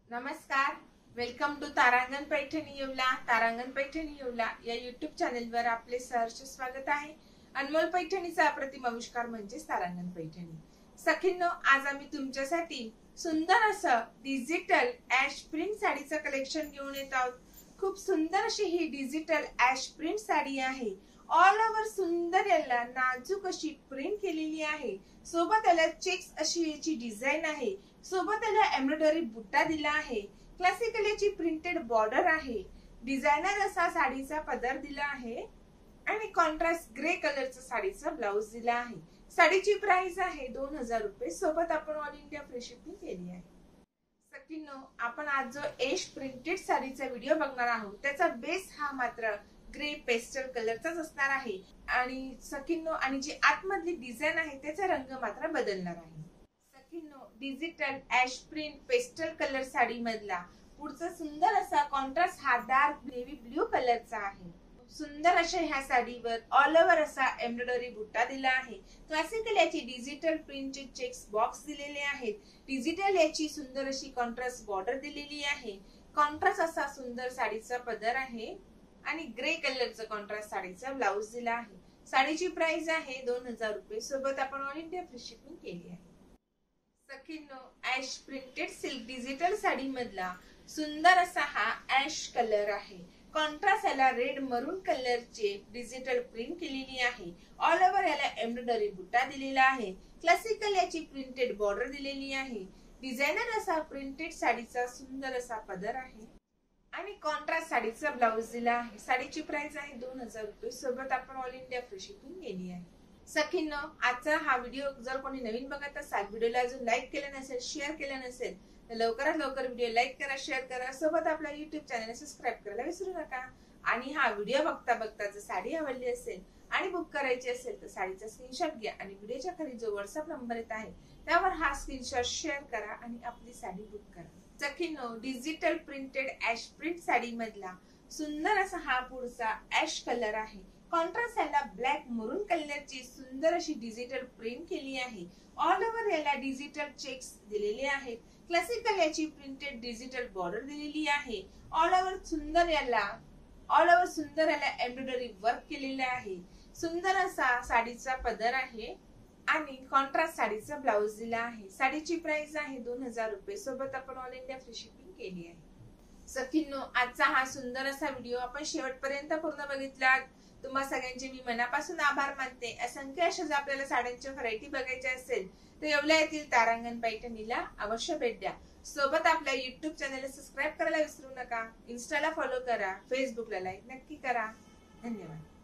नमस्कार. Welcome to Tarangan Paithani Yeola. Tarangan Paithani Yeola या YouTube चॅनलवर आपले सहर्ष स्वागत आहे. अनमोल पैठणीचा अप्रतिम आविष्कार म्हणजे तारांगण पैठणी. सखींनो, आज आम्ही तुमच्यासाठी सुंदर असं डिजिटल ऍश प्रिंट साडीचं कलेक्शन घेऊन येत आहोत. खूप सुंदर अशी ही डिजिटल ऍश प्रिंट साडी आहे. ऑल ओव्हर सुंदर याला नाजूक अशी प्रिंट केलेली आहे. सोबत याला चेक्स अशी याची डिझाईन आहे. सोबत याला एम्ब्रॉयडरी बुट्टा दिला आहे. क्लासिकल याची प्रिंटेड बॉर्डर आहे. डिझायनर असा साडीचा पदर दिला आहे आणि कॉन्ट्रास्ट ग्रे कलरचा साडीचा ब्लाउज दिला आहे. साडीची प्राइस आहे 2000 रुपये. सोबत आपण ऑल इंडिया फ्री शिपिंग केली आहे. सखींनो, आपण आज जो एश प्रिंटेड साडीचा व्हिडिओ बघणार आहोत त्याचा बेस हा मात्र ग्रे पेस्टल कलरचाच असणार आहे आणि सखींनो आणि जी आतमधली डिझाईन आहे त्याचा रंग मात्र बदलणार आहे. सखींनो, digital ash print pastel colour sari मधला पुढचा सुंदर असा कॉन्ट्रास्ट हा डार्क नेव्ही ब्ल्यू कलरचा आहे. सुंदर अशा ह्या साडीवर ऑल ओव्हर असा एम्ब्रॉयडरी बुट्टा दिला आहे. क्लासिकल याची डिजिटल प्रिंटचे चेक्स बॉक्स दिलेले आहेत. डिजिटल याची सुंदर अशी कॉन्ट्रास्ट बॉर्डर दिलेली आहे. कॉन्ट्रास्ट असा सुंदर साडीचा पदर आहे आणि ग्रे कलरचा कॉन्ट्रास्ट साडीचा ब्लाउज दिला आहे. साडीची प्राइस आहे 2000 रुपये. सोबत आपण ऑल इंडिया फ्री शिपिंग केली आहे. सखींनो, ash printed silk digital sari मधला सुंदर असा हा ऍश कलर आहे. कॉन्ट्रास्ट याला रेड मरून कलरचे डिजिटल प्रिंट केलेली आहे. ऑल ओव्हर याला एम्ब्रॉयडरी बुट्टा दिलेला आहे. क्लासिकल याची प्रिंटेड बॉर्डर दिलेली आहे. डिझायनर असा प्रिंटेड साडीचा सुंदर असा पदर आहे आणि कॉन्ट्रास्ट साडीचा ब्लाउज दिला आहे. साडीची प्राइस आहे 2000 रुपये. सोबत आपण ऑल इंडिया फ्री शिपिंग केली आहे. सखींनो, आजचा हा व्हिडिओ जर कोणी नवीन बघत असाल, व्हिडिओला अजून लाईक केलं नसेल, शेअर केलं नसेल तर लवकरात लवकर व्हिडिओ लाईक करा, शेअर करा. सोबत आपल्या युट्यूब चॅनल सबस्क्राईब करायला विसरू नका. आणि हा व्हिडिओ बघता बघता जर साडी आवडली असेल आणि बुक करायची असेल तर साडीचा स्क्रीनशॉट घ्या आणि व्हिडिओच्या खाली जो व्हॉट्सअप नंबर येत आहे त्यावर हा स्क्रीनशॉट शेअर करा आणि आपली साडी बुक करा. सखींनो, digital printed ash print sari मधला सुंदर असा हा पुढचा ऍश कलर आहे. कॉन्ट्रास्ट याला ब्लॅक मरून कलरची सुंदर अशी डिजिटल प्रिंट केली आहे. ऑल ओव्हर याला डिजिटल चेक्स दिलेले आहेत. क्लासिकल याची प्रिंटेड डिजिटल बॉर्डर दिलेली आहे. ऑल ओव्हर सुंदर याला एम्ब्रॉयडरी वर्क केलेलं आहे. सुंदर असा साडीचा पदर आहे आणि कॉन्ट्रास्ट साडीचा ब्लाउज दिला आहे. साडीची प्राइस आहे 2000 रुपये. सोबत आपण ऑल इंडिया फ्री शिपिंग केली आहे. सखींनो, आजचा हा सुंदर असा व्हिडिओ आपण शेवटपर्यंत पूर्ण बघितला. तुम्हा सगळ्यांचे मी मनापासून आभार मानते. असंख्य अशा जर आपल्याला साड्यांच्या व्हरायटी बघायच्या असेल तर येवला येथील तारांगण पैठणीला अवश्य भेट द्या. सोबत आपल्या युट्यूब चॅनलला सबस्क्राईब करायला विसरू नका. इन्स्टाला फॉलो करा, फेसबुकला लाईक नक्की करा. धन्यवाद.